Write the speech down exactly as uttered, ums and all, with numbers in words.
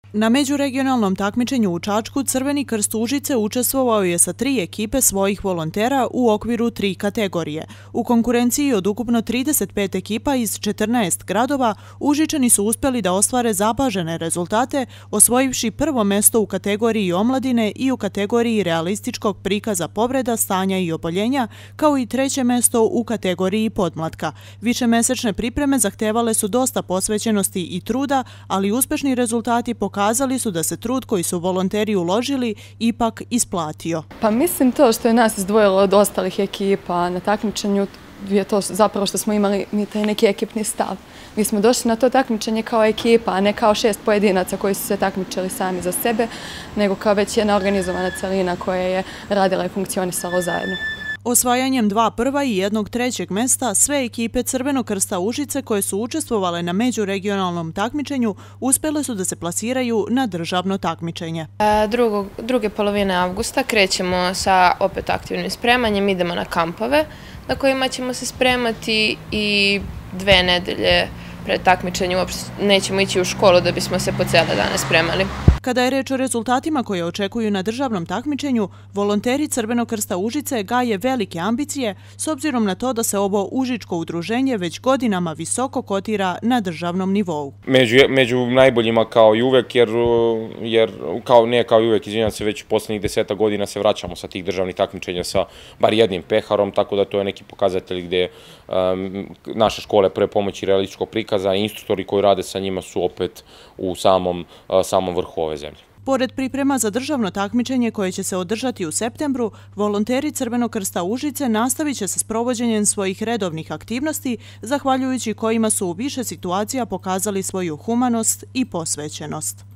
Na međuregionalnom takmičenju u Čačku Crveni krst Užice učestvovao je sa tri ekipe svojih volontera u okviru tri kategorije. U konkurenciji od ukupno trideset pet ekipa iz četrnaest gradova, Užičani su uspjeli da ostvare zapažene rezultate, osvojivši prvo mesto u kategoriji omladine i u kategoriji realističkog prikaza povreda, stanja i oboljenja, kao i treće mesto u kategoriji podmlatka. Višemesečne pripreme zahtevale su dosta posvećenosti i truda, ali uspešni rezultati pokazali Pokazali su da se trud koji su volonteri uložili ipak isplatio. Pa mislim to što je nas izdvojilo od ostalih ekipa na takmičenju je to zapravo što smo imali mi taj neki ekipni stav. Mi smo došli na to takmičenje kao ekipa, a ne kao šest pojedinaca koji su se takmičili sami za sebe, nego kao već jedna organizovana celina koja je radila i funkcionisala zajedno. Osvajanjem dva prva i jednog trećeg mesta, sve ekipe Crvenog krsta Užice koje su učestvovale na međuregionalnom takmičenju uspjele su da se plasiraju na državno takmičenje. Drugog, druge polovine avgusta krećemo sa opet aktivnim spremanjem, idemo na kampove na kojima ćemo se spremati i dve nedelje pred takmičenje uopšte nećemo ići u školu da bismo se po cijele dane spremali. Kada je reč o rezultatima koje očekuju na državnom takmičenju, volonteri Crvenog krsta Užice gaje velike ambicije s obzirom na to da se ovo užičko udruženje već godinama visoko kotira na državnom nivou. Među, među najboljima kao i uvek, jer, jer kao, ne kao i uvek, izvinjam se, već posljednjih deseta godina se vraćamo sa tih državnih takmičenja sa bar jednim peharom, tako da to je neki pokazatelj gdje um, naše škole prve pomoći realističkog prikaza i instruktori koji rade sa njima su opet u samom, uh, samom vrhu ove zemlje. Pored priprema za državno takmičenje koje će se održati u septembru, volonteri Crvenog krsta Užice nastavit će sa sprovođenjem svojih redovnih aktivnosti, zahvaljujući kojima su u više situacija pokazali svoju humanost i posvećenost.